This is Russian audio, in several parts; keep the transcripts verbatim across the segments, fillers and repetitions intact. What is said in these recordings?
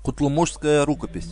Кутлумушская рукопись.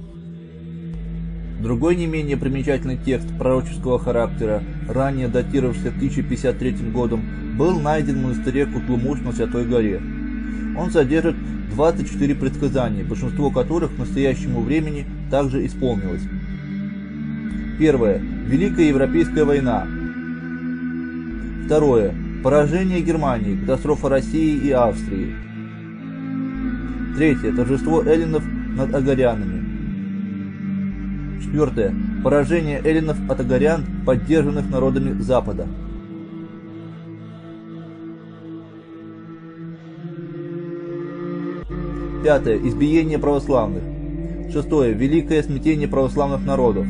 Другой не менее примечательный текст пророческого характера, ранее датировавшийся тысяча пятьдесят третьим годом, был найден в монастыре Кутлумуш на Святой горе. Он содержит двадцать четыре предсказания, большинство которых к настоящему времени также исполнилось. Первое. Великая Европейская война. Второе. Поражение Германии, катастрофа России и Австрии. Третье. Торжество эллинов над агарянами. Четвертое. Поражение эллинов от агарян, поддержанных народами Запада. Пятое. Избиение православных. Шестое. Великое смятение православных народов.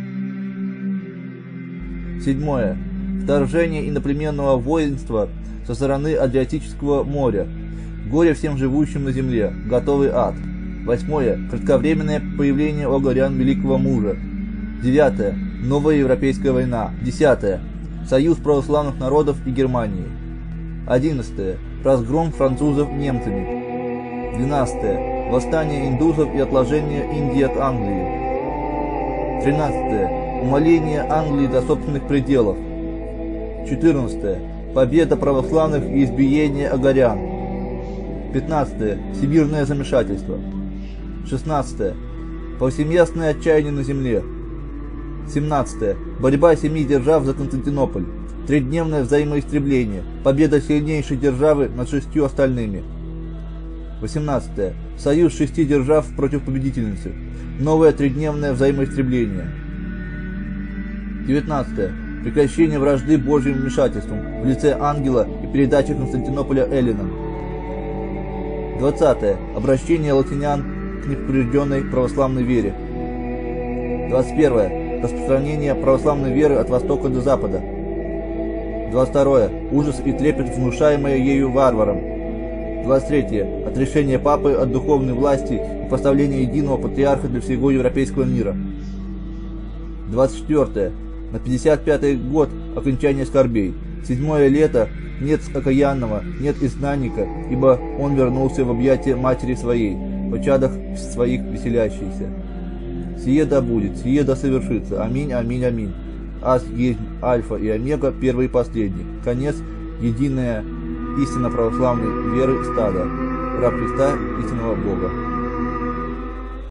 Седьмое. Вторжение иноплеменного воинства со стороны Адриатического моря. Горе всем живущим на земле. Готовый ад. Восьмое. Кратковременное появление у агарян великого мужа. Девятое. Новая европейская война. Десятое. Союз православных народов и Германии. Одиннадцатое. Разгром французов немцами. Двенадцатое. Восстание индусов и отложение Индии от Англии. Тринадцатое. Умаление Англии до собственных пределов. четырнадцатое. Победа православных и избиение агарян. пятнадцатое. Всемирное замешательство. шестнадцатое. Повсеместное отчаяние на земле. семнадцатое. Борьба семи держав за Константинополь. Тридневное взаимоистребление. Победа сильнейшей державы над шестью остальными. восемнадцатое. Союз шести держав против победительницы. Новое тридневное взаимоистребление. девятнадцатое. Прекращение вражды Божьим вмешательством в лице ангела и передача Константинополя эллинам. двадцатое. Обращение латинян к неповрежденной православной вере. двадцать первое. Распространение православной веры от востока до запада. двадцать второе. Ужас и трепет, внушаемые ею варварам. двадцать третье. Отрешение папы от духовной власти и поставление единого патриарха для всего европейского мира. двадцать четвертое. На пятьдесят пятый год окончания скорбей. Седьмое лето. Нет окаянного, нет изгнанника, ибо он вернулся в объятия матери своей, в чадах своих веселящийся. Сие да будет, сие да совершится. Аминь, аминь, аминь. Аз есть альфа и омега, первый и последний. Конец, единая истина православной веры стада. Раб Христа, истинного Бога.